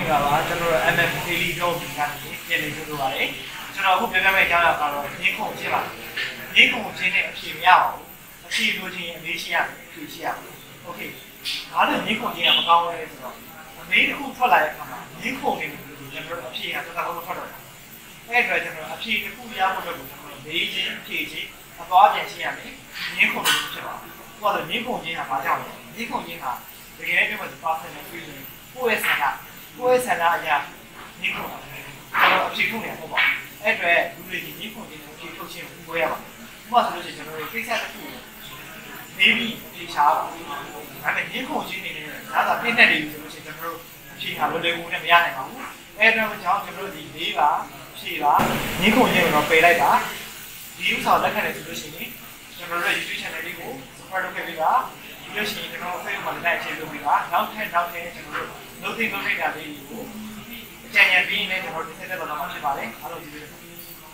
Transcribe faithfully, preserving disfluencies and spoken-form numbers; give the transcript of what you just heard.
င်္ဂလာပါကျွန်တော်တို့ M M Daily Blog ကနေပြန်လည်ကြိုဆိုပါရစေကျွန်တော်အခုပြောပြမယ့်အကြောင်းအရာကတော့ငင်းခုန်ချင်းပါငင်းခုန်ချင်းနဲ့အဖြေမရပါဘူးအဖြေလိုချင်အမေးရှိရမယ်အဖြေရှိရမယ်โอเคဒါနဲ့ငင်းခုန်ချင်းကမကောင်းဘူးလေဆိုတော့အမေးတစ်ခုထွက်လာတဲ့အခါမှာငင်းခုန်နေတယ်ကျွန်တော်တို့အဖြေကတော်တော်ထွက်တော့အဲ့ဒါကျွန်တော်အဖြေတစ်ခုရဖို့အတွက်ကျွန်တော်မေးချင်းဖြေချင်းအသွားပြန်ရှင်းရမယ်ငင်းခုန်နေဖြစ်ပါဘူးဟိုကတော့ငင်းခုန်ချင်းကဘာကြောင့်လဲငင်းခုန်ချင်းကတကယ်ပြောမှ personal feeling ကိုယ့်ရဲ့ဆန္ဒကိုယ့်ရဲ့ဆန္ဒအရာငင်းခုန်တာကျွန်တော်အဖြေထုတ်နေမှာပေါ့အဲ့အတွက်လူတွေဒီငင်းခုန်ချင်းကိုအဖြေထုတ်ခြင်းကိုပြောရပါတယ်ဥပမာဆိုလို့ရှိရင်ကျွန်တော်တို့ကိစ္စတစ်ခုနေပြီးအဖြေရှားပါဒါပေမဲ့ငင်းခုန်ချင်းနေနေဒါသာပြည့်တဲ့နေပြီဆိုလို့ရှိရင်ကျွန်တော်တို့အဖြေဟာလွယ်လွယ်ကူကူနဲ့မရနိုင်ပါဘူးအဲ့အတွက်ကြောင့်ကျွန်တော်တို့ဒီလေးပါဖြေပါငင်းခုန်ချင်းကိုတော့ပယ်လိုက်ပါဒီဥစ္စာလက်ခံတယ်ဆိုလို့ရှိရင်ကျွန်တော်တို့ YouTube channel လေးကို subscribe လုပ်ခဲ့ပေးပါဒီလိုရှိရင်ကျွန်တော် Facebook မှာလည်းအခြေလုပ်ပေးပါနောက်ထပ်နောက်ထပ်ကျွန်တော်တို့လုပ်သိလုပ်သိတာလေးကိုအကြံဉာဏ်ပေးနေကျွန်တော်ဒီဆက်လက်တော့မှာဖြစ်ပါတယ်အားလုံးကျေးဇူးတင်ပါတယ်